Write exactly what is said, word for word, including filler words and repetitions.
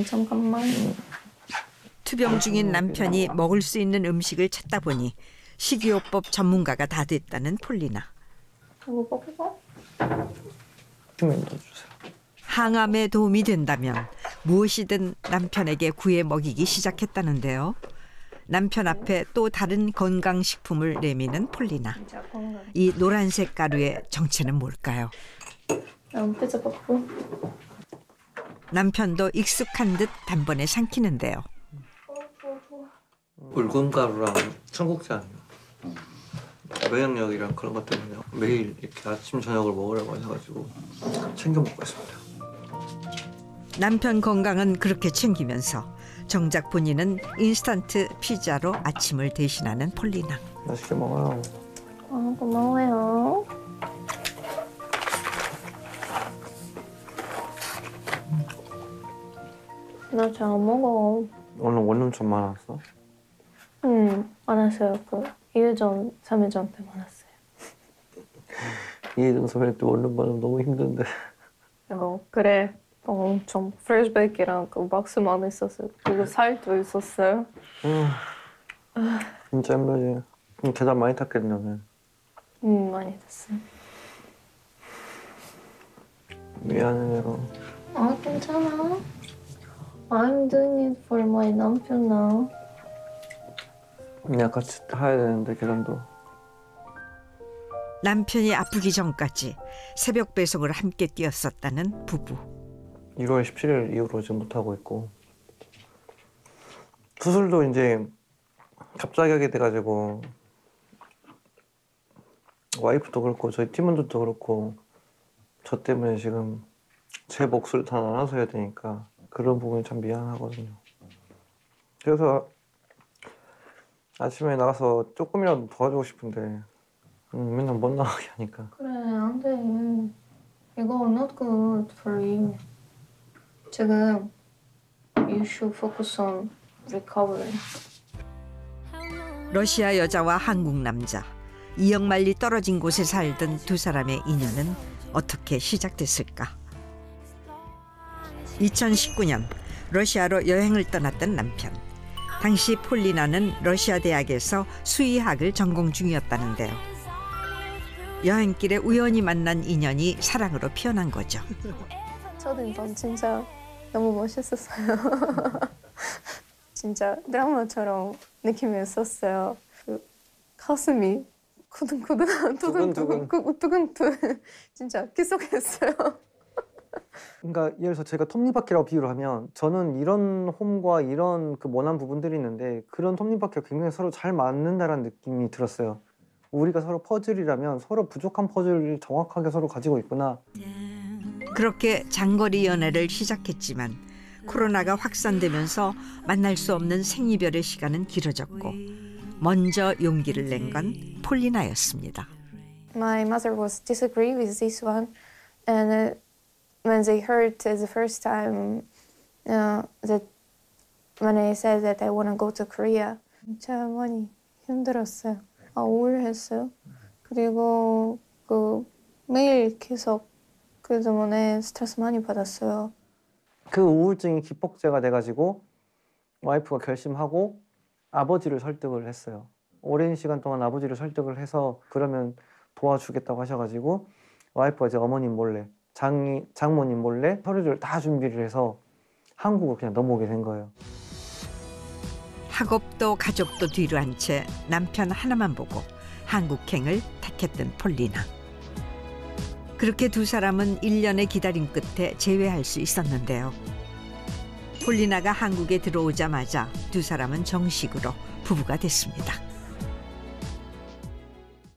잠깐만. 투병 중인 남편이 먹을 수 있는 음식을 찾다 보니 식이요법 전문가가 다 됐다는 폴리나. 이거 먹어봐. 좀 넣어주세요. 항암에 도움이 된다면 무엇이든 남편에게 구해 먹이기 시작했다는데요. 남편 앞에 또 다른 건강식품을 내미는 폴리나. 이 노란색 가루의 정체는 뭘까요? 남편도 익숙한 듯 단번에 삼키는데요. 울금가루랑 청국장, 면역력이랑 그런 것 때문에 매일 이렇게 아침 저녁을 먹으라고 해가지고 챙겨 먹고 있습니다. 남편 건강은 그렇게 챙기면서 정작 본인은 인스턴트 피자로 아침을 대신하는 폴리나. 맛있게 먹어요. 아, 고마워요. 나 잘 안 먹어. 오늘 원룸 좀 많았어? 응, 많았어요. 그 이 일 전, 삼 일 전 때 많았어요. 이 일 전, 삼 일 때 원룸 받으면 너무 힘든데. 이거 그래. 엄청 프레시베이크랑 그 박스 많이 있었어요. 그리고 살도 있었어요. 음, 진짜 힘들지. 계단 많이 탔겠네 오늘. 응, 많이 됐어요. 미안해 내가. 아, 괜찮아. I'm doing it for my 남편 now. 그냥 같이 타야 되는데 계단도. 남편이 아프기 전까지 새벽 배송을 함께 뛰었었다는 부부. 일월 십칠일 이후로 지금 못하고 있고 수술도 이제 갑자기 하게 돼가지고 와이프도 그렇고 저희 팀원들도 그렇고 저 때문에 지금 제 몫을 다 나눠서 해야 되니까 그런 부분이 참 미안하거든요. 그래서 아침에 나가서 조금이라도 도와주고 싶은데 음, 맨날 못 나가게 하니까. 그래, 안 돼. 이거 not good for you. 지금 you should focus on recovery. 러시아 여자와 한국 남자. 이역만리 떨어진 곳에 살던 두 사람의 인연은 어떻게 시작됐을까? 이천십구 년 러시아로 여행을 떠났던 남편. 당시 폴리나는 러시아 대학에서 수의학을 전공 중이었다는데요. 여행길에 우연히 만난 인연이 사랑으로 피어난 거죠. 첫인상 진짜 너무 멋있었어요. 진짜 드라마처럼 느낌이었어요. 그 가슴이 쿠둥쿠둥 두근두근 두근두근 진짜 기속했어요. 그러니까 예를 들어서 제가 톱니바퀴라고 비유를 하면 저는 이런 홈과 이런 그 모난 부분들이 있는데 그런 톱니바퀴가 굉장히 서로 잘 맞는다라는 느낌이 들었어요. 우리가 서로 퍼즐이라면 서로 부족한 퍼즐을 정확하게 서로 가지고 있구나. 그렇게 장거리 연애를 시작했지만 코로나가 확산되면서 만날 수 없는 생이별의 시간은 길어졌고 먼저 용기를 낸 건 폴리나였습니다. My mother was disagree with this one, and uh, when they heard the first time uh, that when I said that I want to go to Korea, 진짜 많이 힘들었어요. 아, 우울했어요. 그리고 그 매일 계속 그 때문에 스트레스 많이 받았어요. 그 우울증이 기폭제가 돼가지고 와이프가 결심하고 아버지를 설득을 했어요. 오랜 시간 동안 아버지를 설득을 해서 그러면 도와주겠다고 하셔가지고 와이프가 이제 어머님 몰래, 장, 장모님 몰래 서류를 다 준비를 해서 한국으로 그냥 넘어오게 된 거예요. 학업도 가족도 뒤로 한 채 남편 하나만 보고 한국행을 택했던 폴리나. 그렇게 두 사람은 일 년의 기다림 끝에 재회할 수 있었는데요. 폴리나가 한국에 들어오자마자 두 사람은 정식으로 부부가 됐습니다.